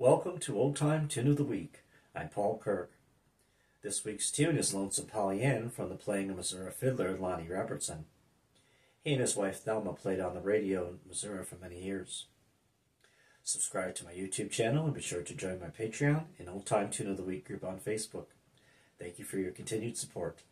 Welcome to Old Time Tune of the Week. I'm Paul Kirk. This week's tune is Lonesome Polly Ann from the playing of Missouri fiddler Lonnie Robertson. He and his wife Thelma played on the radio in Missouri for many years. Subscribe to my YouTube channel and be sure to join my Patreon and Old Time Tune of the Week group on Facebook. Thank you for your continued support.